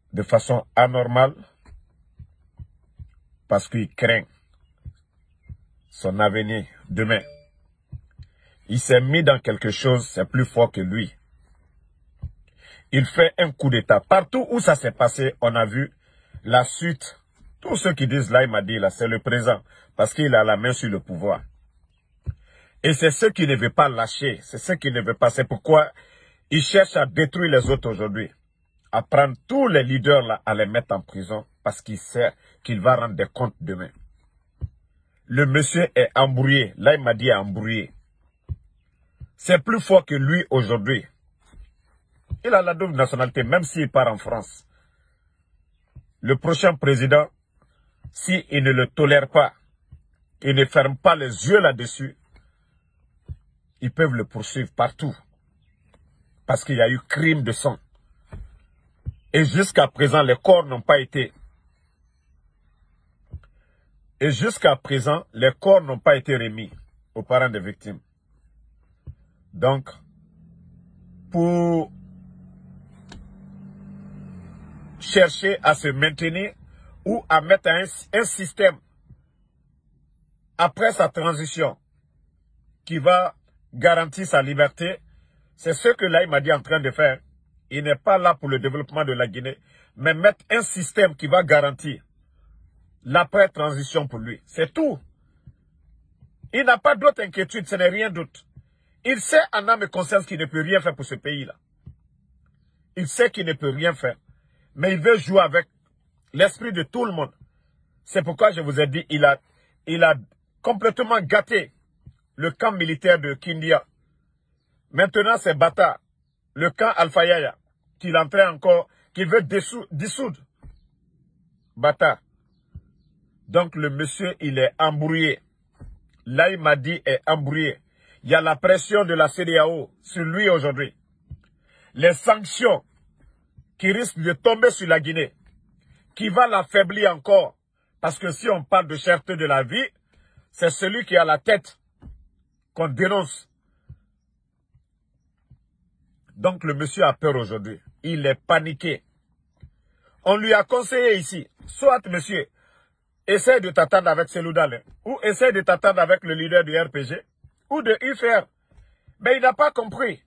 de façon anormale parce qu'il craint son avenir demain. Il s'est mis dans quelque chose, c'est plus fort que lui. Il fait un coup d'État. Partout où ça s'est passé, on a vu la suite. Tous ceux qui disent là, il m'a dit là, c'est le présent. Parce qu'il a la main sur le pouvoir. Et c'est ceux qui ne veulent pas lâcher. C'est ceux qui ne veulent pas. C'est pourquoi il cherche à détruire les autres aujourd'hui. À prendre tous les leaders là, à les mettre en prison. Parce qu'il sait qu'il va rendre des comptes demain. Le monsieur est embrouillé. Là, il m'a dit embrouillé. C'est plus fort que lui aujourd'hui. Il a la double nationalité, même s'il part en France. Le prochain président, s'il ne le tolère pas, il ne ferme pas les yeux là-dessus, ils peuvent le poursuivre partout. Parce qu'il y a eu crime de sang. Et jusqu'à présent, les corps n'ont pas été. Et jusqu'à présent, les corps n'ont pas été remis aux parents des victimes. Donc, pour chercher à se maintenir ou à mettre un système après sa transition qui va garantir sa liberté, c'est ce que là il m'a dit en train de faire. Il n'est pas là pour le développement de la Guinée, mais mettre un système qui va garantir l'après-transition pour lui. C'est tout. Il n'a pas d'autre inquiétude, ce n'est rien d'autre. Il sait en âme et conscience qu'il ne peut rien faire pour ce pays-là. Il sait qu'il ne peut rien faire. Mais il veut jouer avec l'esprit de tout le monde. C'est pourquoi je vous ai dit, il a complètement gâté le camp militaire de Kindia. Maintenant, c'est Bata, le camp Alpha Yaya, qu'il est en train encore, qu'il veut dissoudre. Bata. Donc le monsieur, il est embrouillé. Là, il m'a dit, est embrouillé. Il y a la pression de la CEDEAO sur lui aujourd'hui. Les sanctions qui risquent de tomber sur la Guinée, qui va l'affaiblir encore. Parce que si on parle de cherté de la vie, c'est celui qui a la tête qu'on dénonce. Donc le monsieur a peur aujourd'hui. Il est paniqué. On lui a conseillé ici, soit monsieur, essaie de t'attendre avec Seloudal, ou essaie de t'attendre avec le leader du RPG, ou de UFR. Mais il n'a pas compris.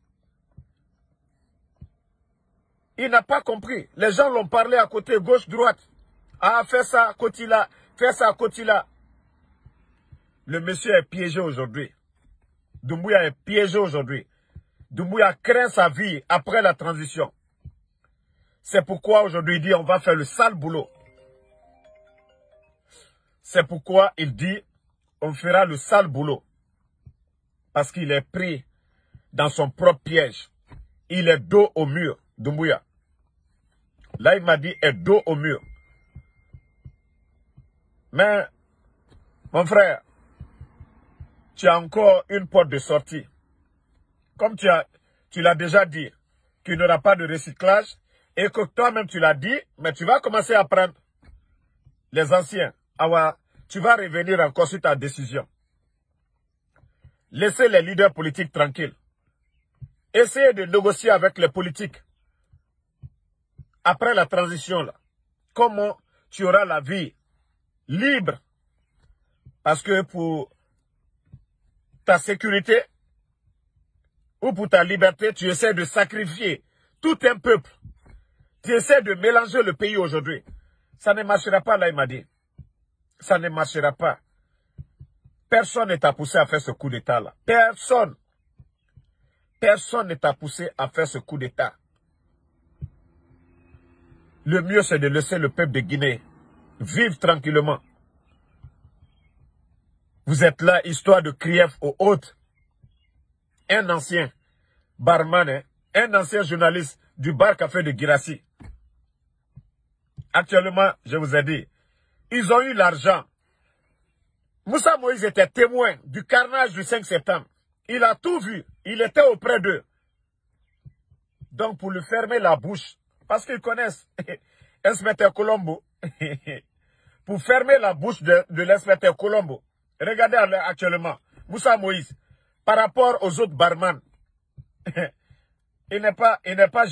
Il n'a pas compris. Les gens l'ont parlé à côté, gauche, droite. Ah, fais ça à côté là, fais ça à côté là. Le monsieur est piégé aujourd'hui. Doumbouya est piégé aujourd'hui. Doumbouya craint sa vie après la transition. C'est pourquoi aujourd'hui il dit on va faire le sale boulot. C'est pourquoi il dit on fera le sale boulot. Parce qu'il est pris dans son propre piège. Il est dos au mur, Doumbouya. Là, il m'a dit, est dos au mur. Mais, mon frère, tu as encore une porte de sortie. Comme tu l'as déjà dit, qu'il n'y aura pas de recyclage, et que toi-même tu l'as dit, mais tu vas commencer à prendre les anciens. Tu vas revenir encore sur ta décision. Laissez les leaders politiques tranquilles. Essayez de négocier avec les politiques. Après la transition, là, comment tu auras la vie libre? Parce que pour ta sécurité ou pour ta liberté, tu essaies de sacrifier tout un peuple. Tu essaies de mélanger le pays aujourd'hui. Ça ne marchera pas, là, il m'a dit. Ça ne marchera pas. Personne ne t'a poussé à faire ce coup d'État-là. Personne. Personne ne t'a poussé à faire ce coup d'État. Le mieux, c'est de laisser le peuple de Guinée vivre tranquillement. Vous êtes là, histoire de crier aux autres. Un ancien barman, hein, un ancien journaliste du bar café de Guirassy. Actuellement, je vous ai dit, ils ont eu l'argent. Moussa Moïse était témoin du carnage du 5 septembre. Il a tout vu. Il était auprès d'eux. Donc, pour lui fermer la bouche, parce qu'ils connaissent l'inspecteur Colombo, pour fermer la bouche de l'inspecteur Colombo, regardez actuellement, Moussa Moïse, par rapport aux autres barman, il n'est pas géant.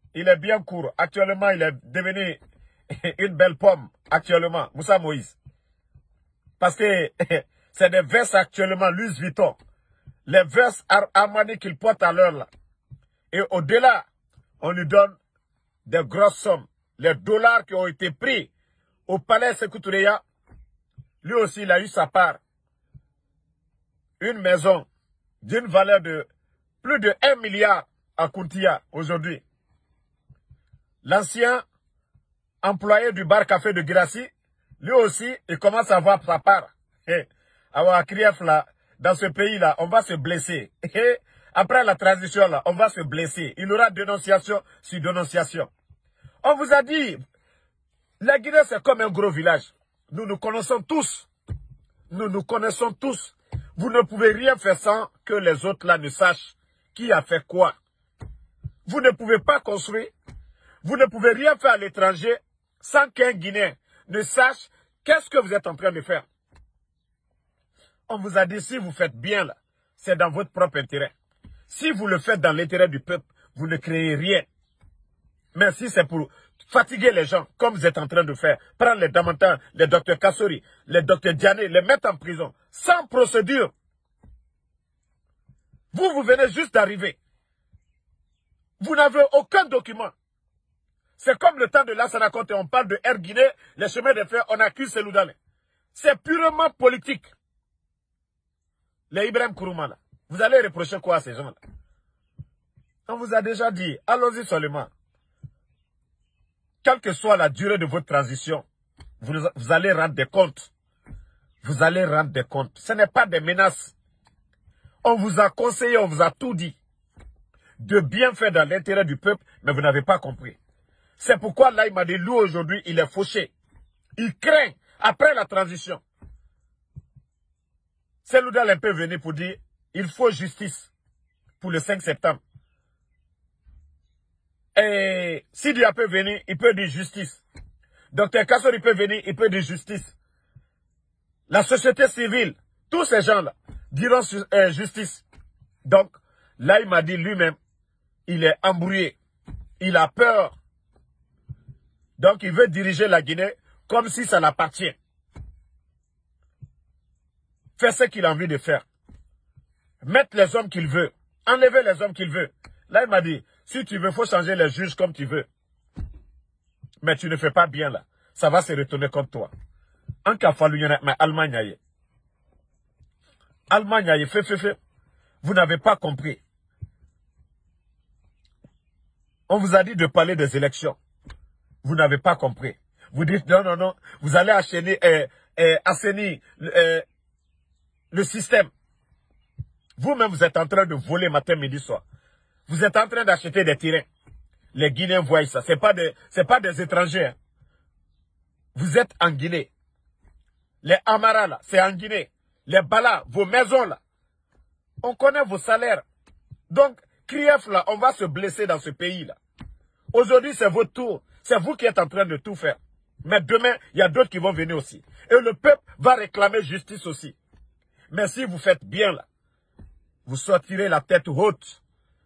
Il est bien court. Actuellement, il est devenu une belle pomme. Actuellement, Moussa Moïse. Parce que c'est des vestes actuellement, Louis Vuitton. Les vestes Armani qu'il porte à l'heure là. Et au-delà, on lui donne des grosses sommes. Les dollars qui ont été pris au palais Sékou Touréya, lui aussi, il a eu sa part. Une maison d'une valeur de plus de 1 milliard à Kountia aujourd'hui. L'ancien employé du bar café de Girassi, lui aussi, il commence à avoir sa part. À Krief, là, dans ce pays-là, on va se blesser. Et après la transition, là, on va se blesser. Il y aura dénonciation sur dénonciation. On vous a dit, la Guinée, c'est comme un gros village. Nous nous connaissons tous. Nous nous connaissons tous. Vous ne pouvez rien faire sans que les autres là ne sachent qui a fait quoi. Vous ne pouvez pas construire. Vous ne pouvez rien faire à l'étranger sans qu'un Guinéen ne sache qu'est-ce que vous êtes en train de faire. On vous a dit, si vous faites bien là, c'est dans votre propre intérêt. Si vous le faites dans l'intérêt du peuple, vous ne créez rien. Mais si c'est pour fatiguer les gens, comme vous êtes en train de faire, prendre les Damantins, les docteurs Kassori, les docteurs Diané, les mettre en prison, sans procédure. Vous venez juste d'arriver. Vous n'avez aucun document. C'est comme le temps de Lassana Conté, on parle de Air Guinée, les chemins de fer, on accuse Seloudane. C'est purement politique. Les Ibrahim Kourouma, là. Vous allez reprocher quoi à ces gens-là? On vous a déjà dit, allons-y seulement. Quelle que soit la durée de votre transition, vous allez rendre des comptes. Vous allez rendre des comptes. Ce n'est pas des menaces. On vous a conseillé, on vous a tout dit. De bien faire dans l'intérêt du peuple, mais vous n'avez pas compris. C'est pourquoi là, il m'a dit, lui aujourd'hui, il est fauché. Il craint, après la transition. Seloudane est un peu venu pour dire, il faut justice pour le 5 septembre. Et si Dia peut venir, il peut dire justice. Docteur Kassori peut venir, il peut dire justice. La société civile, tous ces gens-là diront justice. Donc, là, il m'a dit lui-même, il est embrouillé. Il a peur. Donc, il veut diriger la Guinée comme si ça l'appartient. Faire ce qu'il a envie de faire. Mettre les hommes qu'il veut. Enlever les hommes qu'il veut. Là, il m'a dit, si tu veux, il faut changer les juges comme tu veux. Mais tu ne fais pas bien là. Ça va se retourner contre toi. En cas fallu, mais Allemagne, Allemagne, fait. Vous n'avez pas compris. On vous a dit de parler des élections. Vous n'avez pas compris. Vous dites non. Vous allez assainir le système. Vous-même, vous êtes en train de voler matin, midi, soir. Vous êtes en train d'acheter des terrains. Les Guinéens voient ça. C'est pas des étrangers. Hein. Vous êtes en Guinée. Les Amara, là, c'est en Guinée. Les Bala, vos maisons, là. On connaît vos salaires. Donc, Krief, là, on va se blesser dans ce pays, là. Aujourd'hui, c'est votre tour. C'est vous qui êtes en train de tout faire. Mais demain, il y a d'autres qui vont venir aussi. Et le peuple va réclamer justice aussi. Mais si vous faites bien, là, vous sortirez la tête haute.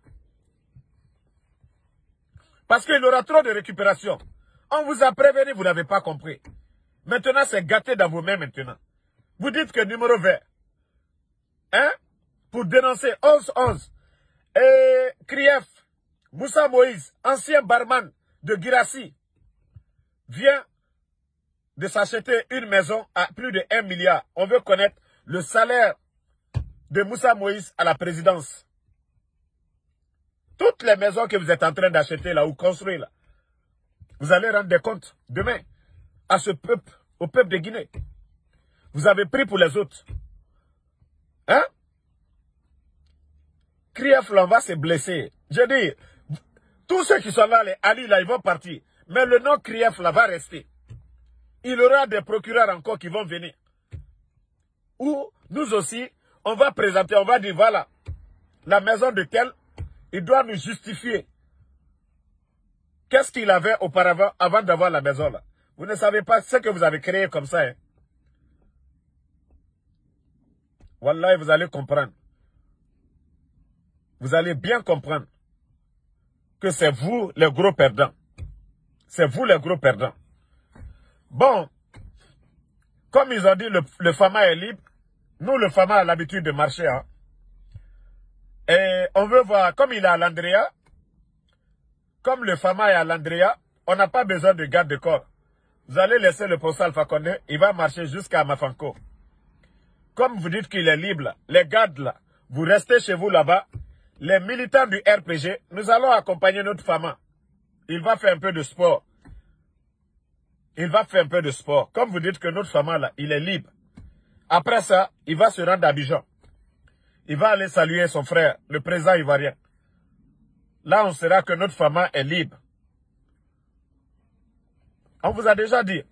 Parce qu'il y aura trop de récupération. On vous a prévenu, vous n'avez pas compris. Maintenant, c'est gâté dans vos mains maintenant. Vous dites que numéro vert, hein, pour dénoncer 11-11, et Krief, Moussa Moïse, ancien barman de Girassi, vient de s'acheter une maison à plus de 1 milliard. On veut connaître le salaire de Moussa Moïse à la présidence. Toutes les maisons que vous êtes en train d'acheter là ou construire là, vous allez rendre des comptes demain à ce peuple, au peuple de Guinée. Vous avez pris pour les autres. Hein? Krief là, on va se blesser. Je dis, tous ceux qui sont là, les Ali là, ils vont partir. Mais le nom Krief là va rester. Il y aura des procureurs encore qui vont venir. Ou nous aussi, on va présenter, on va dire voilà, la maison de tel, il doit nous justifier. Qu'est-ce qu'il avait auparavant, avant d'avoir la maison là? Vous ne savez pas ce que vous avez créé comme ça. Hein? Wallah, vous allez comprendre. Vous allez bien comprendre que c'est vous les gros perdants. C'est vous les gros perdants. Bon, comme ils ont dit, le FAMA est libre. Nous, le FAMA a l'habitude de marcher. Hein. Et on veut voir, comme il est à l'Andrea, comme le FAMA est à l'Andrea, on n'a pas besoin de garde de corps. Vous allez laisser le poste Alpha Condé, il va marcher jusqu'à Mafanko. Comme vous dites qu'il est libre, là, les gardes là, vous restez chez vous là-bas. Les militants du RPG, nous allons accompagner notre FAMA. Il va faire un peu de sport. Il va faire un peu de sport. Comme vous dites que notre FAMA là, il est libre. Après ça, il va se rendre à Abidjan. Il va aller saluer son frère, le président ivoirien. Là, on saura que notre FAMA est libre. On vous a déjà dit.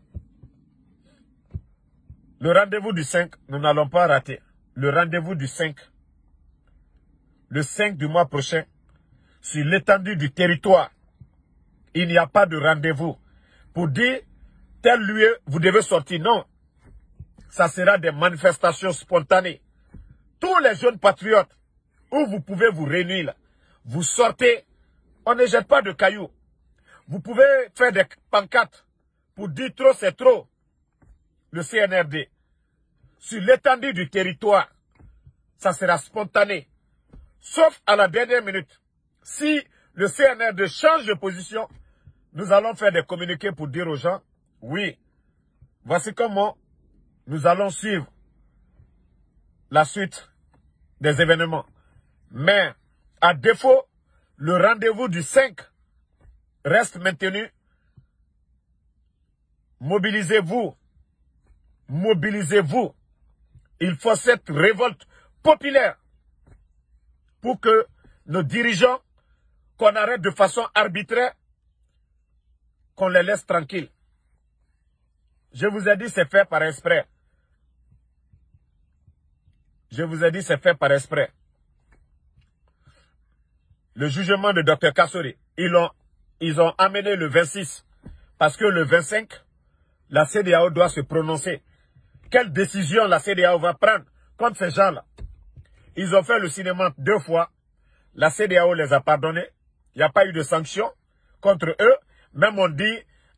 Le rendez-vous du 5, nous n'allons pas rater. Le rendez-vous du 5. Le 5 du mois prochain, sur l'étendue du territoire, il n'y a pas de rendez-vous. Pour dire, tel lieu, vous devez sortir. Non. Ça sera des manifestations spontanées. Tous les jeunes patriotes, où vous pouvez vous réunir, là, vous sortez, on ne jette pas de cailloux. Vous pouvez faire des pancartes pour dire trop c'est trop. Le CNRD. Sur l'étendue du territoire, ça sera spontané. Sauf à la dernière minute. Si le CNRD change de position, nous allons faire des communiqués pour dire aux gens, oui, voici comment nous allons suivre la suite des événements. Mais, à défaut, le rendez-vous du 5 reste maintenu. Mobilisez-vous. Mobilisez-vous. Il faut cette révolte populaire pour que nos dirigeants, qu'on arrête de façon arbitraire, qu'on les laisse tranquilles. Je vous ai dit, c'est fait par exprès. Je vous ai dit, c'est fait par exprès. Le jugement de Dr Kassori, ils ont amené le 26, parce que le 25, la CEDEAO doit se prononcer. Quelle décision la CEDEAO va prendre contre ces gens-là? Ils ont fait le cinéma 2 fois. La CEDEAO les a pardonnés. Il n'y a pas eu de sanctions contre eux. Même on dit,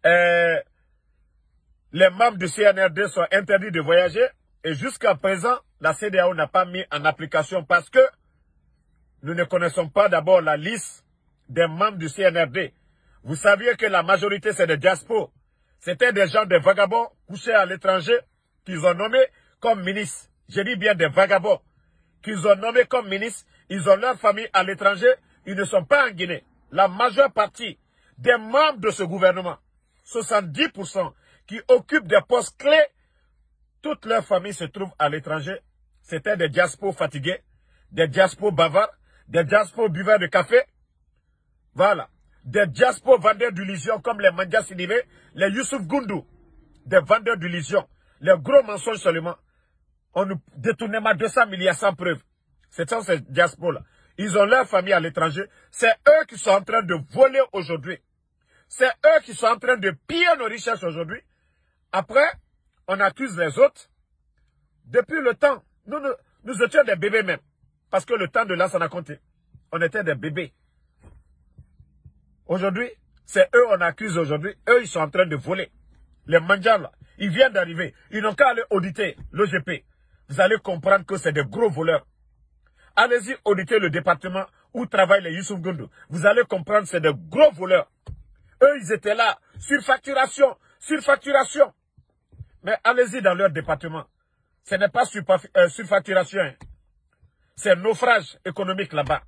les membres du CNRD sont interdits de voyager. Et jusqu'à présent, la CEDEAO n'a pas mis en application parce que nous ne connaissons pas d'abord la liste des membres du CNRD. Vous saviez que la majorité, c'est des diasporas. C'était des gens, des vagabonds couchés à l'étranger qu'ils ont nommés comme ministres. Je dis bien des vagabonds qu'ils ont nommés comme ministres. Ils ont leur famille à l'étranger. Ils ne sont pas en Guinée. La majeure partie des membres de ce gouvernement, 70%, qui occupent des postes clés, toute leur famille se trouve à l'étranger. C'était des diasporas fatigués, des diasporas bavards, des diasporas buveurs de café. Voilà. Des diasporas vendeurs d'illusions comme les Mandia Sidibé, les Youssouf Goundou, des vendeurs d'illusions. Les gros mensonges seulement. On nous détournait 200 milliards sans preuve. Ce sont ces diasporas-là. Ils ont leur famille à l'étranger. C'est eux qui sont en train de voler aujourd'hui. C'est eux qui sont en train de piller nos richesses aujourd'hui. Après, on accuse les autres. Depuis le temps, nous étions des bébés même. Parce que le temps de l'an, ça a compté. On était des bébés. Aujourd'hui, c'est eux on accuse aujourd'hui. Eux, ils sont en train de voler. Les mandias, là, ils viennent d'arriver. Ils n'ont qu'à aller auditer l'OGP. Vous allez comprendre que c'est des gros voleurs. Allez-y auditer le département où travaillent les Youssouf Goundou. Vous allez comprendre que c'est des gros voleurs. Eux, ils étaient là. Surfacturation, surfacturation. Mais allez-y dans leur département. Ce n'est pas surfacturation. Hein. C'est naufrage économique là-bas.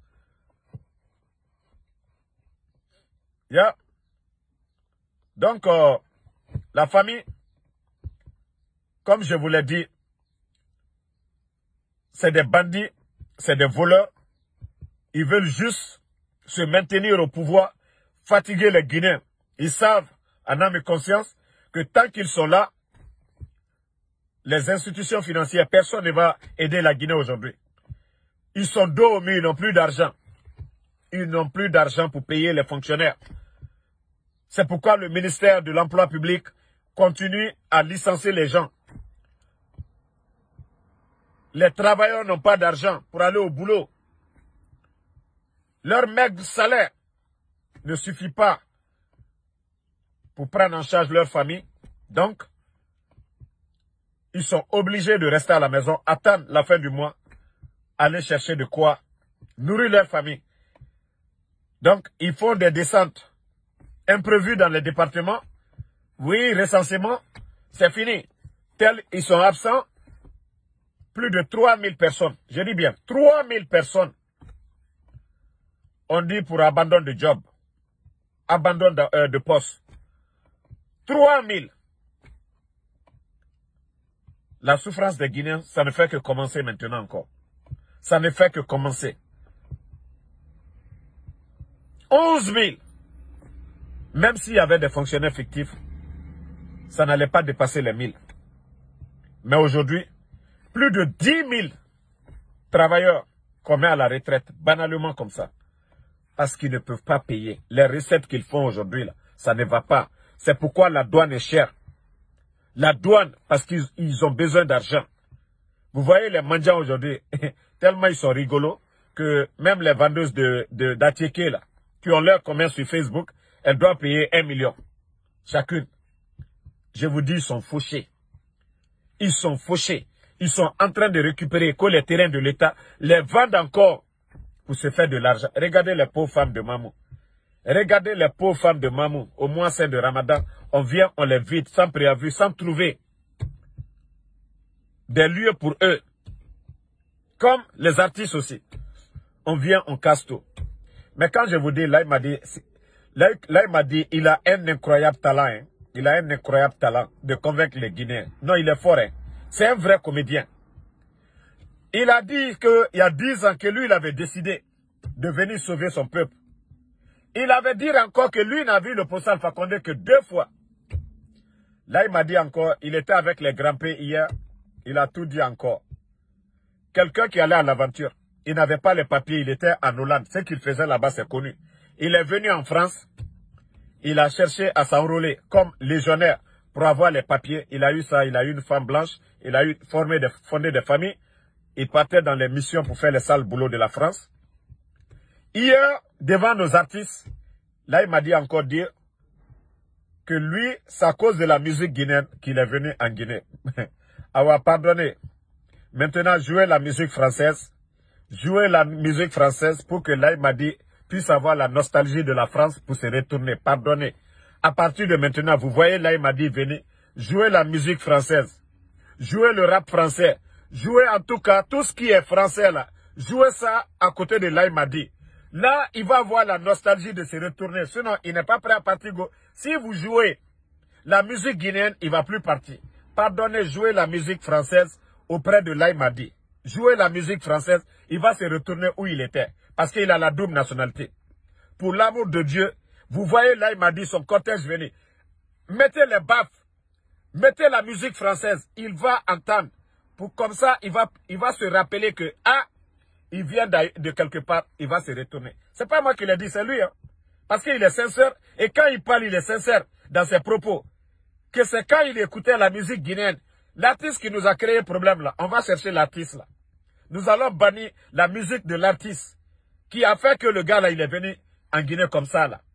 Yeah. Donc, la famille, comme je vous l'ai dit, c'est des bandits, c'est des voleurs. Ils veulent juste se maintenir au pouvoir, fatiguer les Guinéens. Ils savent, en âme et conscience, que tant qu'ils sont là, les institutions financières, personne ne va aider la Guinée aujourd'hui. Ils sont dos au mur, ils n'ont plus d'argent. Ils n'ont plus d'argent pour payer les fonctionnaires. C'est pourquoi le ministère de l'Emploi public continue à licencier les gens. Les travailleurs n'ont pas d'argent pour aller au boulot. Leur maigre salaire ne suffit pas pour prendre en charge leur famille. Donc, ils sont obligés de rester à la maison, attendre la fin du mois, aller chercher de quoi nourrir leur famille. Donc, ils font des descentes imprévues dans les départements. Oui, recensement, c'est fini. Tels ils sont absents, plus de 3000 personnes. Je dis bien, 3000 personnes. On dit pour abandon de job, abandon de poste. 3000. La souffrance des Guinéens, ça ne fait que commencer maintenant encore. Ça ne fait que commencer. 11 000. Même s'il y avait des fonctionnaires fictifs, ça n'allait pas dépasser les 1000. Mais aujourd'hui, plus de 10 000 travailleurs qu'on met à la retraite, banalement comme ça. Parce qu'ils ne peuvent pas payer. Les recettes qu'ils font aujourd'hui, ça ne va pas. C'est pourquoi la douane est chère. La douane, parce qu'ils ont besoin d'argent. Vous voyez les mendiants aujourd'hui, tellement ils sont rigolos, que même les vendeuses d'Atiéké, là, qui ont leur commerce sur Facebook, elles doivent payer 1 million. Chacune. Je vous dis, ils sont fauchés. Ils sont fauchés. Ils sont en train de récupérer les terrains de l'État, les vendent encore pour se faire de l'argent. Regardez les pauvres femmes de Mamou. Regardez les pauvres femmes de Mamou. Au mois saint de Ramadan, on vient, on les vide sans préavis, sans trouver des lieux pour eux. Comme les artistes aussi. On vient, on casse tout. Mais quand je vous dis, là, il m'a dit, il a un incroyable talent. Hein. Il a un incroyable talent de convaincre les Guinéens. Non, il est fort. Hein. C'est un vrai comédien. Il a dit qu'il y a 10 ans que lui, il avait décidé de venir sauver son peuple. Il avait dit encore que lui n'a vu le président Alpha Condé que 2 fois. Là, il m'a dit encore, il était avec les grands-pères hier. Il a tout dit encore. Quelqu'un qui allait à l'aventure. Il n'avait pas les papiers, il était en Hollande. Ce qu'il faisait là-bas, c'est connu. Il est venu en France. Il a cherché à s'enrôler comme légionnaire pour avoir les papiers. Il a eu ça, il a eu une femme blanche. Il a eu fondé des familles. Il partait dans les missions pour faire les sales boulots de la France. Hier, devant nos artistes, là, il m'a dit encore dire que lui, c'est à cause de la musique guinéenne qu'il est venu en Guinée. Ah, pardonnez. Maintenant, jouez la musique française. Jouez la musique française pour que là, il m'a dit, puisse avoir la nostalgie de la France pour se retourner. Pardonnez. À partir de maintenant, vous voyez, là, il m'a dit, venez, jouez la musique française. Jouez le rap français. Jouez en tout cas tout ce qui est français là. Jouez ça à côté de là, il m'a dit. Là, il va avoir la nostalgie de se retourner. Sinon, il n'est pas prêt à partir. Si vous jouez la musique guinéenne, il ne va plus partir. Pardonnez, jouez la musique française auprès de là, il m'a dit. Jouez la musique française, il va se retourner où il était. Parce qu'il a la double nationalité. Pour l'amour de Dieu, vous voyez là, il m'a dit, son cortège venez. Mettez les baffes. Mettez la musique française. Il va entendre. Comme ça, il va se rappeler que, il vient de quelque part, il va se retourner. C'est pas moi qui l'ai dit, c'est lui. Hein. Parce qu'il est sincère. Et quand il parle, il est sincère dans ses propos. Que c'est quand il écoutait la musique guinéenne. L'artiste qui nous a créé problème là. On va chercher l'artiste là. Nous allons bannir la musique de l'artiste. Qui a fait que le gars là, il est venu en Guinée comme ça là.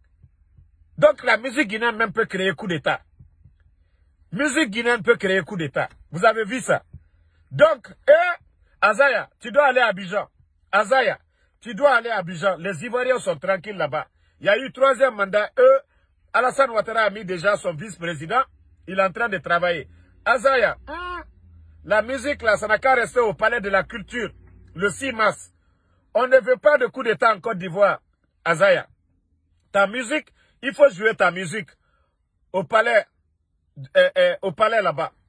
Donc la musique guinéenne même peut créer coup d'état. Musique guinéenne peut créer coup d'état. Vous avez vu ça? Donc, Azaya, tu dois aller à Abidjan. Azaya, tu dois aller à Abidjan. Les Ivoiriens sont tranquilles là-bas. Il y a eu 3e mandat. Alassane Ouattara a mis déjà son vice-président. Il est en train de travailler. Azaya, la musique là, ça n'a qu'à rester au palais de la culture. Le 6 mars. On ne veut pas de coup d'état en Côte d'Ivoire. Azaya, ta musique, il faut jouer ta musique au palais là-bas.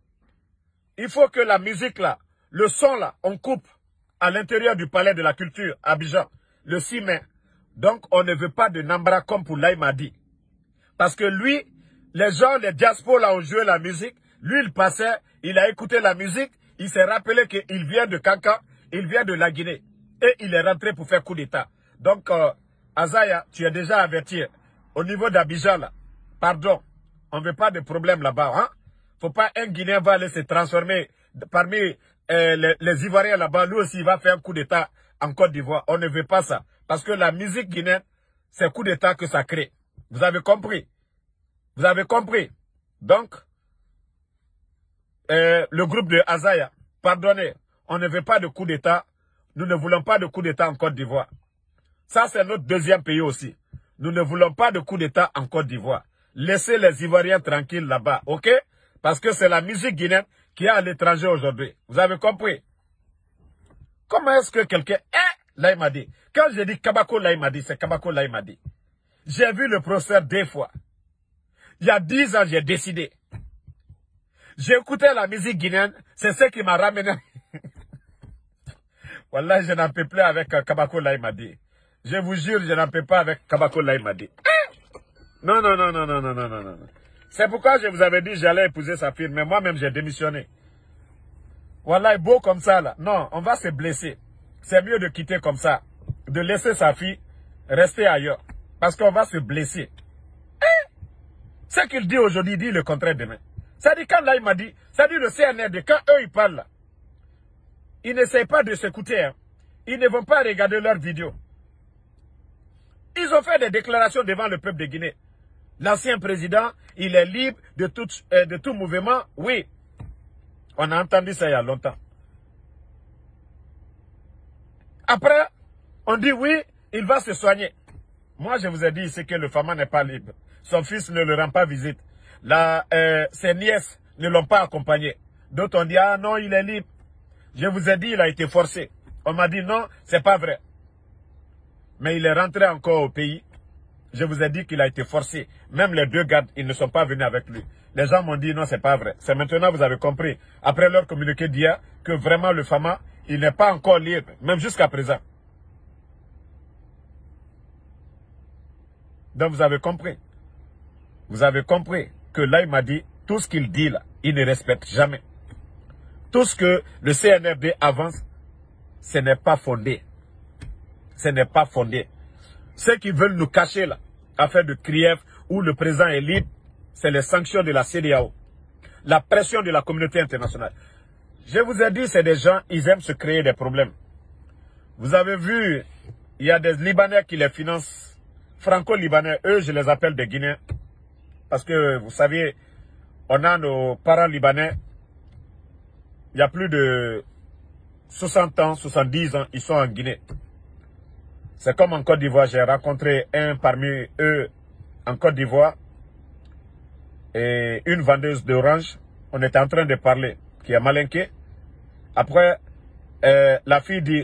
Il faut que la musique là, le son là, on coupe à l'intérieur du palais de la culture, à Abidjan, le 6 mai. Donc, on ne veut pas de Nambra comme pour Laïmadi. Parce que lui, les gens, les diasporas là ont joué la musique. Lui, il passait, il a écouté la musique. Il s'est rappelé qu'il vient de Kanka, il vient de la Guinée. Et il est rentré pour faire coup d'état. Donc, Azaya, tu es déjà averti. Au niveau d'Abidjan là, pardon, on ne veut pas de problème là-bas. Hein? Faut pas un Guinéen va aller se transformer parmi les Ivoiriens là-bas. Lui aussi, il va faire un coup d'état en Côte d'Ivoire. On ne veut pas ça. Parce que la musique guinéenne, c'est coup d'État que ça crée. Vous avez compris? Vous avez compris? Donc, le groupe de Azaya, pardonnez, on ne veut pas de coup d'État. Nous ne voulons pas de coup d'État en Côte d'Ivoire. Ça, c'est notre deuxième pays aussi. Nous ne voulons pas de coup d'État en Côte d'Ivoire. Laissez les Ivoiriens tranquilles là-bas, ok? Parce que c'est la musique guinéenne qui est à l'étranger aujourd'hui. Vous avez compris? Comment est-ce que quelqu'un... là, il m'a dit. Quand j'ai dit Kabako, là, il m'a dit. C'est Kabako, là, il m'a dit. J'ai vu le professeur 2 fois. Il y a 10 ans, j'ai décidé. J'ai écouté la musique guinéenne. C'est ce qui m'a ramené. Wallah, je n'en peux plus avec Kabako, là, il m'a dit. Je vous jure, je n'en peux pas avec Kabako, là, il m'a dit. Non, non, non, non, non, non, non, non, non. C'est pourquoi je vous avais dit que j'allais épouser sa fille. Mais moi-même, j'ai démissionné. Wallah, beau comme ça, là. Non, on va se blesser. C'est mieux de quitter comme ça. De laisser sa fille rester ailleurs. Parce qu'on va se blesser. Ce qu'il dit aujourd'hui, il dit le contraire demain. Ça dit quand là, il m'a dit, ça dit le CNRD, quand eux, ils parlent là, ils n'essayent pas de s'écouter. Hein. Ils ne vont pas regarder leurs vidéos. Ils ont fait des déclarations devant le peuple de Guinée. L'ancien président, il est libre de tout mouvement. Oui. On a entendu ça il y a longtemps. Après, on dit oui, il va se soigner. Moi, je vous ai dit ici que le Fama n'est pas libre. Son fils ne le rend pas visite. Ses nièces ne l'ont pas accompagné. D'autres ont dit, ah non, il est libre. Je vous ai dit, il a été forcé. On m'a dit, non, c'est pas vrai. Mais il est rentré encore au pays. Je vous ai dit qu'il a été forcé. Même les 2 gardes, ils ne sont pas venus avec lui. Les gens m'ont dit, non, c'est pas vrai. C'est maintenant, vous avez compris, après leur communiqué d'hier, que vraiment le Fama, il n'est pas encore libre, même jusqu'à présent. Donc vous avez compris. Vous avez compris que là, il m'a dit, tout ce qu'il dit là, il ne respecte jamais. Tout ce que le CNRD avance, ce n'est pas fondé. Ce n'est pas fondé. Ceux qui veulent nous cacher là, affaire de Krief, où le président est libre, c'est les sanctions de la CEDEAO. La pression de la communauté internationale. Je vous ai dit, c'est des gens, ils aiment se créer des problèmes. Vous avez vu, il y a des Libanais qui les financent. Franco-Libanais, eux, je les appelle des Guinéens. Parce que, vous savez, on a nos parents libanais. Il y a plus de 60 ans, 70 ans, ils sont en Guinée. C'est comme en Côte d'Ivoire. J'ai rencontré un parmi eux en Côte d'Ivoire. Et une vendeuse d'orange. On était en train de parler, qui est malinquée. Après, la fille dit,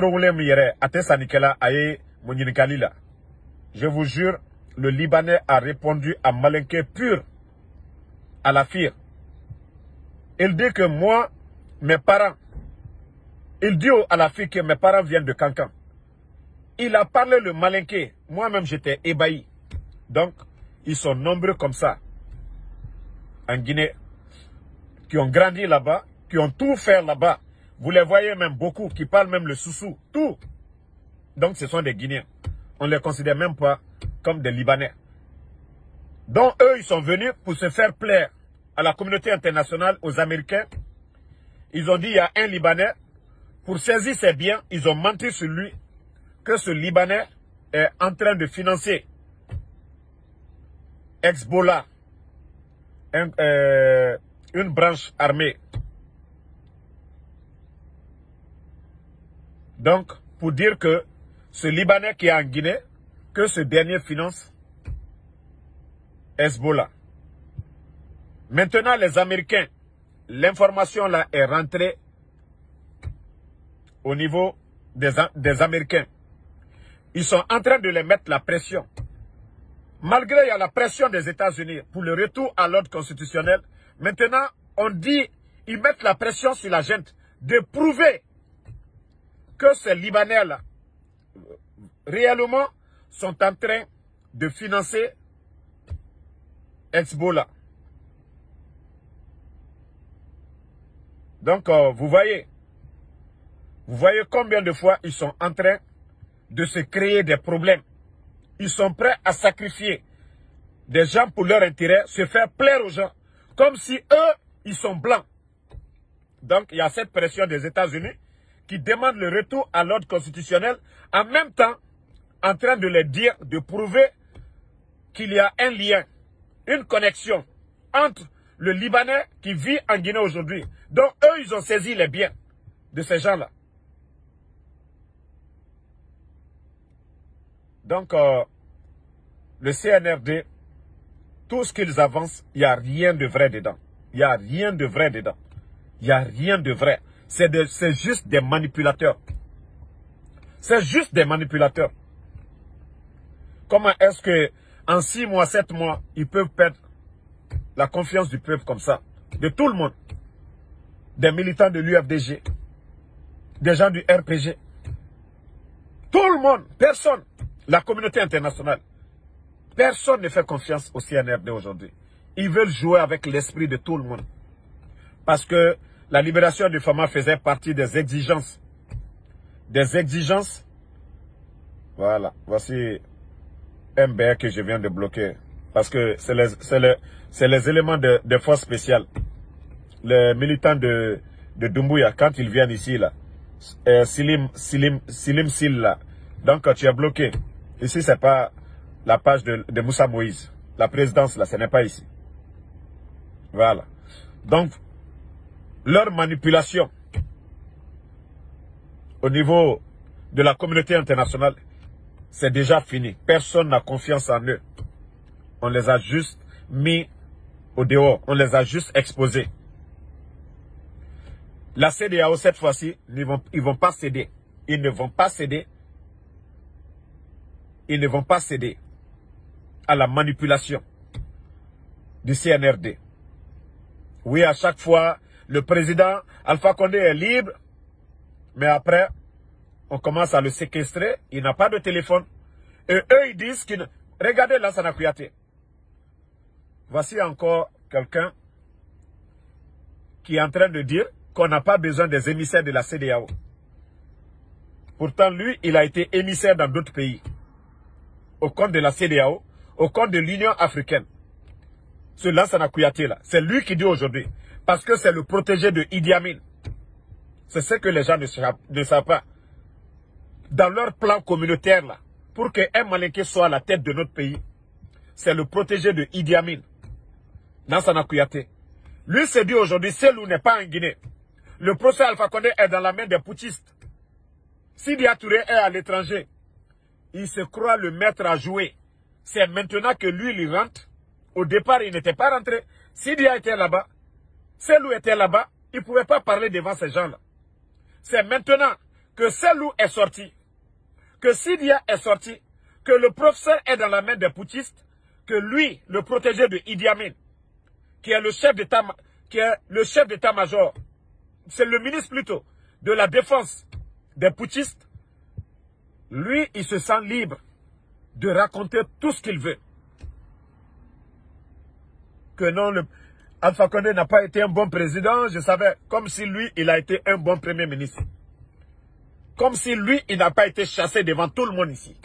je vous jure, le Libanais a répondu à malinqué pur à la fille. Il dit que moi, mes parents, il dit à la fille que mes parents viennent de Cancan. Il a parlé le malinqué. Moi-même, j'étais ébahi. Donc, ils sont nombreux comme ça, en Guinée, qui ont grandi là-bas, qui ont tout fait là-bas. Vous les voyez même beaucoup, qui parlent même le soussou, tout. Donc, ce sont des Guinéens. On ne les considère même pas comme des Libanais. Donc, eux, ils sont venus pour se faire plaire à la communauté internationale, aux Américains. Ils ont dit, il y a un Libanais, pour saisir ses biens, ils ont menti sur lui, que ce Libanais est en train de financer Hezbollah, une branche armée. Donc, pour dire que ce Libanais qui est en Guinée, que ce dernier finance Hezbollah. Maintenant, les Américains, l'information là est rentrée au niveau des Américains. Ils sont en train de les mettre la pression. Malgré il y a la pression des États-Unis pour le retour à l'ordre constitutionnel, maintenant, on dit, ils mettent la pression sur la gente de prouver que ces Libanais-là, réellement, sont en train de financer Hezbollah. Donc, vous voyez combien de fois ils sont en train de se créer des problèmes. Ils sont prêts à sacrifier des gens pour leur intérêt, se faire plaire aux gens, comme si eux, ils sont blancs. Donc, il y a cette pression des États-Unis qui demande le retour à l'ordre constitutionnel. En même temps, en train de les dire, de prouver qu'il y a un lien, une connexion entre le Libanais qui vit en Guinée aujourd'hui. Donc eux, ils ont saisi les biens de ces gens-là. Donc, le CNRD, tout ce qu'ils avancent, il n'y a rien de vrai dedans. Il n'y a rien de vrai dedans. Il n'y a rien de vrai. C'est juste des manipulateurs. C'est juste des manipulateurs. Comment est-ce que en 6 mois, 7 mois, ils peuvent perdre la confiance du peuple comme ça? De tout le monde. Des militants de l'UFDG. Des gens du RPG. Tout le monde. Personne. La communauté internationale. Personne ne fait confiance au CNRD aujourd'hui. Ils veulent jouer avec l'esprit de tout le monde. Parce que la libération du Fama faisait partie des exigences. Des exigences. Voilà. Voici un BR que je viens de bloquer. Parce que c'est les éléments de force spéciale. Les militants de Doumbouya, quand ils viennent ici, là. Silim Sil, là. Donc, tu es bloqué. Ici, c'est pas la page de Moussa Moïse. La présidence, là, ce n'est pas ici. Voilà. Donc, leur manipulation au niveau de la communauté internationale, c'est déjà fini. Personne n'a confiance en eux. On les a juste mis au dehors. On les a juste exposés. La CEDEAO, cette fois-ci, ils vont pas céder. Ils ne vont pas céder. Ils ne vont pas céder à la manipulation du CNRD. Oui, à chaque fois, le président Alpha Condé est libre, mais après, on commence à le séquestrer. Il n'a pas de téléphone. Et eux, ils disent qu'ils... Regardez Lansana Kouyaté. Voici encore quelqu'un qui est en train de dire qu'on n'a pas besoin des émissaires de la CEDEAO. Pourtant, lui, il a été émissaire dans d'autres pays. Au compte de la CEDEAO, au compte de l'Union africaine. Ce Lansana Kouyaté là, c'est lui qui dit aujourd'hui. Parce que c'est le protégé de Idi Amin. C'est ce que les gens ne savent pas. Dans leur plan communautaire là, pour qu'un Malinké soit à la tête de notre pays, c'est le protégé de Idi Amin. Lansana Kouyaté. Lui se dit aujourd'hui, Selou n'est pas en Guinée. Le procès Alpha Condé est dans la main des putschistes. Sidya Touré est à l'étranger. Il se croit le maître à jouer. C'est maintenant que lui, il rentre. Au départ, il n'était pas rentré. Sidya était là-bas. Selou était là-bas. Il ne pouvait pas parler devant ces gens-là. C'est maintenant que Selou est sorti, que Sidya est sorti, que le professeur est dans la main des putschistes, que lui, le protégé de Idi Amin, qui est le chef d'état-major, c'est le ministre plutôt, de la défense des putschistes, lui, il se sent libre de raconter tout ce qu'il veut. Que non, Alpha Condé n'a pas été un bon président, je savais, comme si lui, il a été un bon premier ministre. Comme si lui, il n'a pas été chassé devant tout le monde ici.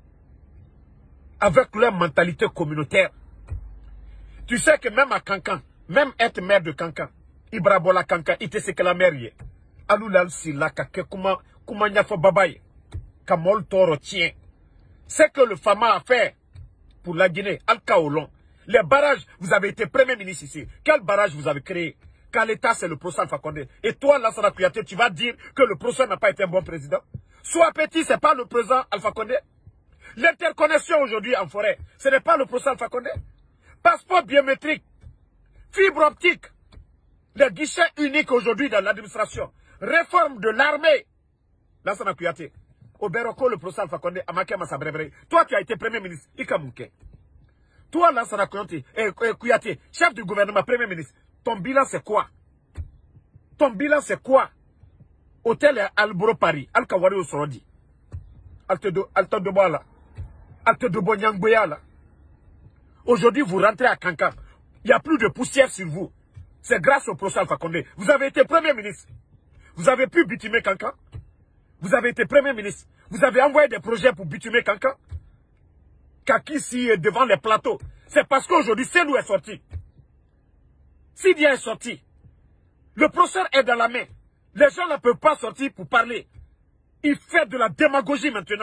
Avec leur mentalité communautaire. Tu sais que même à Kankan, même être maire de Kankan, Ibrabola Kankan, il te sait que la maire y est. Aloulal Sila, Kuma Nyafo Babaye, Kamol Toro tient. C'est que le Fama a fait pour la Guinée, Al-Kaolon. Les barrages, vous avez été premier ministre ici. Quel barrage vous avez créé? Quand l'État, c'est le procès Alpha Condé. Et toi, Lansana Kouyaté, tu vas dire que le procès n'a pas été un bon président? Sois petit, c'est pas le président Alpha Condé. L'interconnexion aujourd'hui en forêt, ce n'est pas le procès Alpha Condé. Passeport biométrique, fibre optique, les guichets uniques aujourd'hui dans l'administration, réforme de l'armée. Lansana Kouyaté, au Beroko, le procès Alpha Condé, Amaké Massabrebre. Toi, tu as été premier ministre, Ikamouké. Toi, Lansana Kouyaté, chef du gouvernement, premier ministre, ton bilan c'est quoi? Ton bilan c'est quoi? Hôtel Albro Paris, Al-Kawari au Sorodi, Altodoboala, Altodobonyangboyala. Aujourd'hui, vous rentrez à Kankan. Il n'y a plus de poussière sur vous. C'est grâce au procès Alpha Condé. Vous avez été premier ministre. Vous avez pu bitumer Kankan. Vous avez été premier ministre. Vous avez envoyé des projets pour bitumer Kankan. Kaki ici devant les plateaux. C'est parce qu'aujourd'hui, Selou est sorti. Sidya est sorti. Le procès est dans la main. Les gens ne peuvent pas sortir pour parler. Il fait de la démagogie maintenant.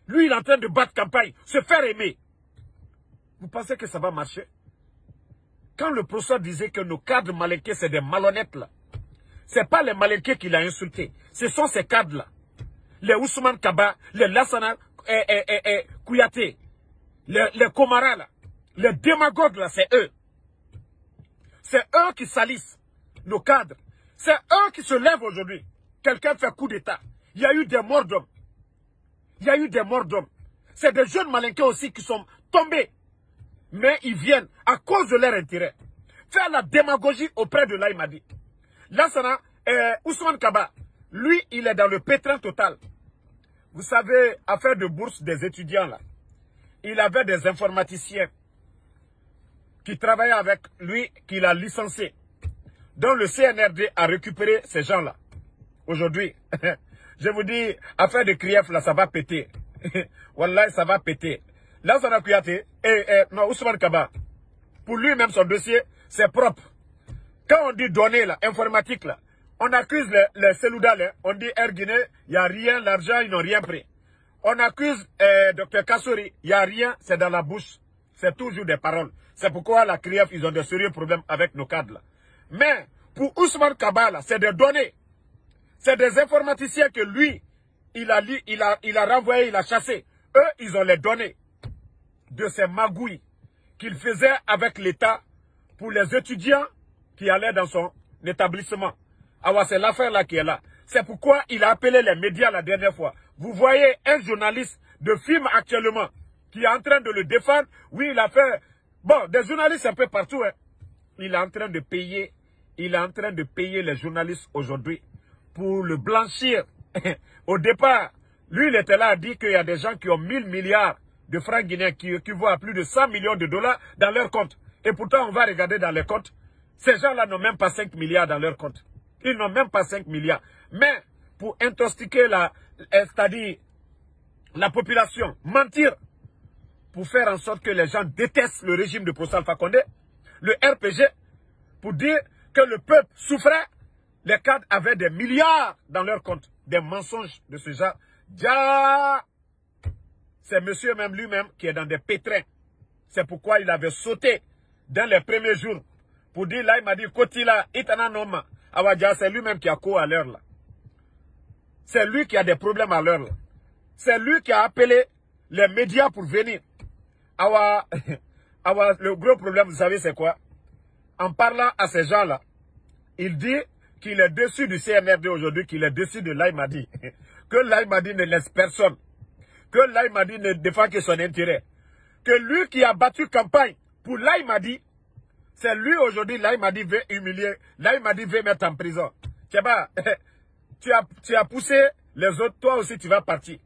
Lui, il est en train de battre campagne, se faire aimer. Vous pensez que ça va marcher? Quand le professeur disait que nos cadres malinqués, c'est des malhonnêtes, là. Ce n'est pas les malinqués qu'il a insultés. Ce sont ces cadres-là. Les Ousmane Kaba, les Lassana Kouyaté, les Komara, là. Les démagogues, là, c'est eux. C'est eux qui salissent nos cadres. C'est eux qui se lèvent aujourd'hui. Quelqu'un fait coup d'État. Il y a eu des morts d'hommes. Il y a eu des morts d'hommes. C'est des jeunes malinqués aussi qui sont tombés. Mais ils viennent, à cause de leur intérêt, faire la démagogie auprès de l'Aïmadi. Lassana, Ousmane Kaba, lui, il est dans le pétrin total. Vous savez, affaire de bourse des étudiants, là. Il avait des informaticiens qui travaillaient avec lui, qu'il a licencié. Donc le CNRD a récupéré ces gens-là. Aujourd'hui, je vous dis, affaire de Krief, là, ça va péter. Wallah, ça va péter. Lassana Kouyaté, non, Ousmane Kaba, pour lui-même, son dossier, c'est propre. Quand on dit données, là, informatique, là, on accuse les Selouda, là, on dit Air Guinée, il n'y a rien, l'argent, ils n'ont rien pris. On accuse Dr Kassouri, il n'y a rien, c'est dans la bouche. C'est toujours des paroles. C'est pourquoi la CRIEF, ils ont de sérieux problèmes avec nos cadres, là. Mais, pour Ousmane Kaba, là, c'est des données. C'est des informaticiens que lui, il a renvoyé, il a chassé. Eux, ils ont les données de ces magouilles qu'il faisait avec l'État pour les étudiants qui allaient dans son établissement. Alors c'est l'affaire là qui est là. C'est pourquoi il a appelé les médias la dernière fois. Vous voyez un journaliste de film actuellement qui est en train de le défendre. Oui, il a fait... Bon, des journalistes un peu partout. Hein. Il est en train de payer les journalistes aujourd'hui pour le blanchir. Au départ, lui, il était là à dire qu'il y a des gens qui ont 1000 milliards de francs guinéens qui équivaut à plus de 100 millions de dollars dans leur compte. Et pourtant, on va regarder dans les comptes. Ces gens-là n'ont même pas 5 milliards dans leur compte. Ils n'ont même pas 5 milliards. Mais pour intoxiquer c'est-à-dire la population, mentir, pour faire en sorte que les gens détestent le régime de Prof. Alpha Condé, le RPG, pour dire que le peuple souffrait, les cadres avaient des milliards dans leur compte. Des mensonges de ce genre. C'est monsieur même lui-même qui est dans des pétrins. C'est pourquoi il avait sauté dans les premiers jours pour dire là, il m'a dit, Kotila, Itana Noma. Awadja, c'est lui-même qui a couru à l'heure là. C'est lui qui a des problèmes à l'heure là. C'est lui qui a appelé les médias pour venir. Le gros problème, vous savez, c'est quoi? En parlant à ces gens-là, il dit qu'il est déçu du CNRD aujourd'hui, qu'il est déçu de l'Aïmadi. Que l'Aïmadi ne laisse personne. Que l'Aïmadi ne défend que son intérêt. Que lui qui a battu campagne pour l'Aïmadi, c'est lui aujourd'hui, l'Aïmadi veut humilier, l'Aïmadi veut mettre en prison. Tcheba, tu as poussé les autres, toi aussi tu vas partir.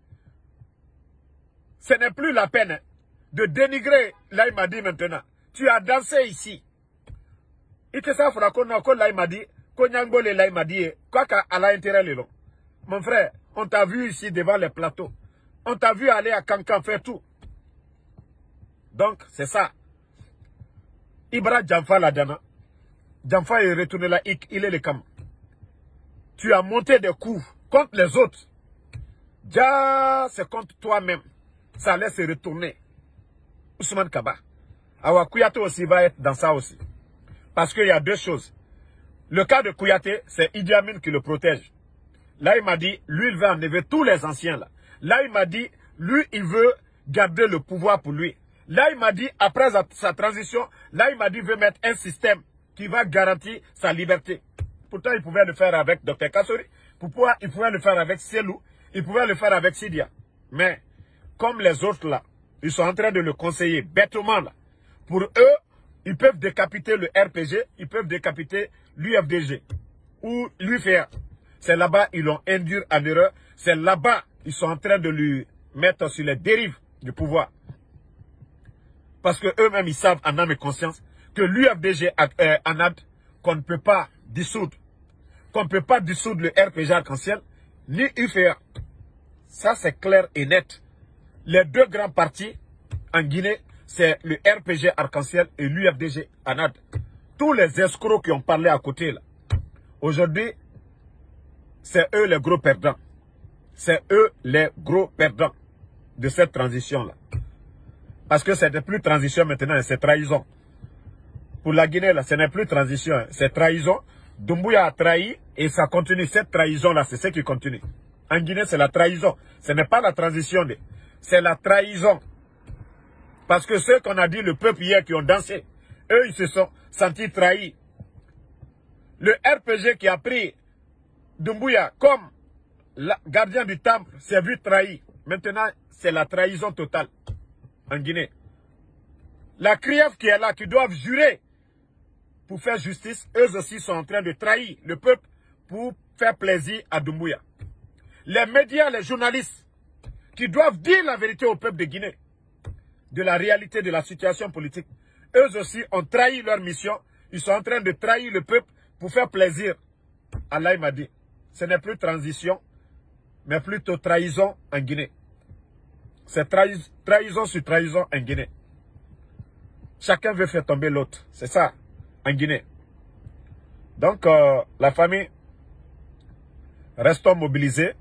Ce n'est plus la peine hein, de dénigrer l'Aïmadi maintenant. Tu as dansé ici. Il te ça fera qu'on a l'Aïmadi, qu'on a ngolé l'Aïmadi, quoi qu'à l'intérêt le long. Mon frère, on t'a vu ici devant les plateaux. On t'a vu aller à Cancan faire tout. Donc, c'est ça. Ibra Djamfa la dana. Djamfa est retourné là, il est le cam. Tu as monté des coups contre les autres. Déjà, c'est contre toi-même. Ça laisse se retourner. Ousmane Kaba. Awa Kouyaté aussi va être dans ça aussi. Parce qu'il y a deux choses. Le cas de Kouyaté, c'est Idi Amin qui le protège. Là, il m'a dit, lui, il veut enlever tous les anciens là. Là, il m'a dit, lui, il veut garder le pouvoir pour lui. Là, il m'a dit, après sa transition, là, il m'a dit, il veut mettre un système qui va garantir sa liberté. Pourtant, il pouvait le faire avec Dr Kassouri. Pourquoi il pouvait le faire avec Selou? Il pouvait le faire avec Sidia. Mais, comme les autres là, ils sont en train de le conseiller bêtement là. Pour eux, ils peuvent décapiter le RPG, ils peuvent décapiter l'UFDG ou l'UFR. C'est là-bas, ils l'ont induit en erreur. C'est là-bas, ils sont en train de lui mettre sur les dérives du pouvoir. Parce que eux-mêmes, ils savent en âme et conscience que l'UFDG ANAD, qu'on ne peut pas dissoudre. Qu'on ne peut pas dissoudre le RPG Arc-en-Ciel, ni UFR. Ça, c'est clair et net. Les deux grands partis en Guinée, c'est le RPG Arc-en-Ciel et l'UFDG ANAD. Tous les escrocs qui ont parlé à côté, là. Aujourd'hui, c'est eux les gros perdants. C'est eux les gros perdants. de cette transition-là. Parce que ce n'est plus transition maintenant, c'est trahison. Pour la Guinée, là, ce n'est plus transition, c'est trahison. Doumbouya a trahi et ça continue. Cette trahison-là, c'est ce qui continue. En Guinée, c'est la trahison. Ce n'est pas la transition, c'est la trahison. Parce que ceux qu'on a dit, le peuple hier qui ont dansé, eux, ils se sont sentis trahis. Le RPG qui a pris Doumbouya comme gardien du temple s'est vu trahi. Maintenant, c'est la trahison totale en Guinée. La CRIEF qui est là, qui doivent jurer pour faire justice, eux aussi sont en train de trahir le peuple pour faire plaisir à Doumbouya. Les médias, les journalistes qui doivent dire la vérité au peuple de Guinée, de la réalité de la situation politique, eux aussi ont trahi leur mission. Ils sont en train de trahir le peuple pour faire plaisir à l'Aïmadi. Ce n'est plus transition, mais plutôt trahison en Guinée. C'est trahison sur trahison en Guinée. Chacun veut faire tomber l'autre. C'est ça, en Guinée. Donc, la famille, restons mobilisés.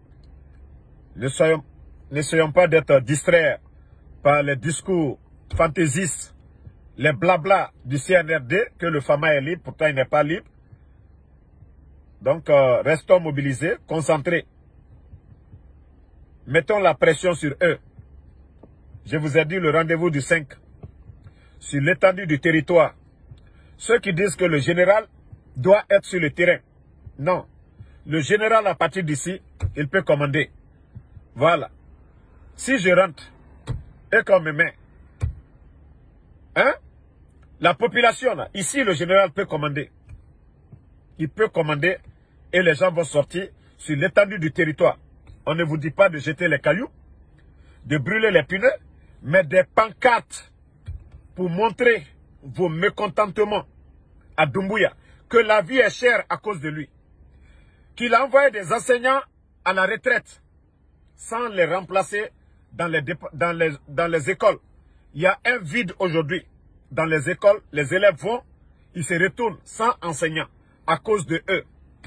N'essayons pas d'être distraits par les discours fantaisistes, les blabla du CNRD, que le FAMA est libre, pourtant il n'est pas libre. Donc, restons mobilisés, concentrés. Mettons la pression sur eux. Je vous ai dit le rendez-vous du 5. Sur l'étendue du territoire. Ceux qui disent que le général doit être sur le terrain. Non. Le général, à partir d'ici, il peut commander. Voilà. Si je rentre et qu'on me met, hein, la population, là, ici, le général peut commander. Il peut commander et les gens vont sortir sur l'étendue du territoire. On ne vous dit pas de jeter les cailloux, de brûler les pneus, mais des pancartes pour montrer vos mécontentements à Doumbouya, que la vie est chère à cause de lui, qu'il a envoyé des enseignants à la retraite sans les remplacer dans les écoles. Il y a un vide aujourd'hui dans les écoles, les élèves vont, ils se retournent sans enseignants à cause de eux.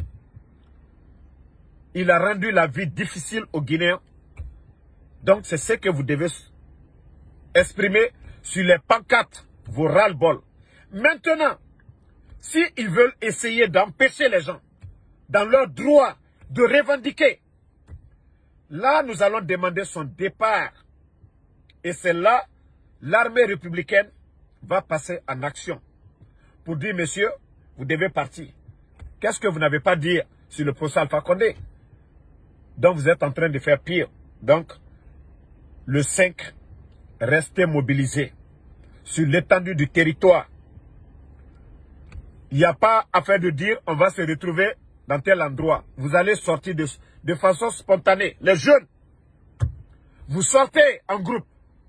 Il a rendu la vie difficile aux Guinéens. Donc c'est ce que vous devez exprimer sur les pancartes, vos ras-le-bol. Maintenant, s'ils veulent essayer d'empêcher les gens dans leur droit de revendiquer, là nous allons demander son départ. Et c'est là, l'armée républicaine va passer en action pour dire, messieurs, vous devez partir. Qu'est-ce que vous n'avez pas dit sur le procès Alpha Condé? Donc vous êtes en train de faire pire. Donc, le 5, restez mobilisés sur l'étendue du territoire. Il n'y a pas affaire de dire on va se retrouver dans tel endroit. Vous allez sortir de façon spontanée. Les jeunes, vous sortez en groupe.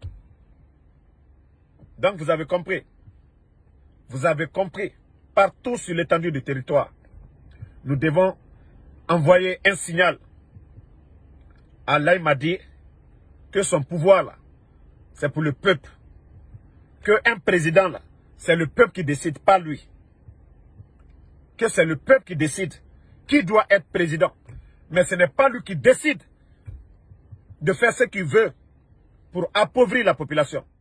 Donc vous avez compris. Vous avez compris. Partout sur l'étendue du territoire, nous devons envoyer un signal à l'Aïmadi que son pouvoir là, c'est pour le peuple. Qu'un président là, c'est le peuple qui décide, pas lui. Que c'est le peuple qui décide qui doit être président. Mais ce n'est pas lui qui décide de faire ce qu'il veut pour appauvrir la population.